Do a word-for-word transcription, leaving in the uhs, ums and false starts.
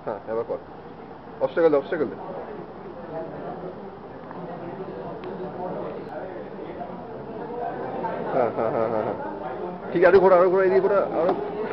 হ্যাঁ এবার কর অবস্টাকেল অবস্টাকেল হ্যাঁ হ্যাঁ হ্যাঁ হ্যাঁ হ্যাঁ ঠিক আছে, আরো ঘোরা আরো ঘোরা এদিকে ঘোরা আরো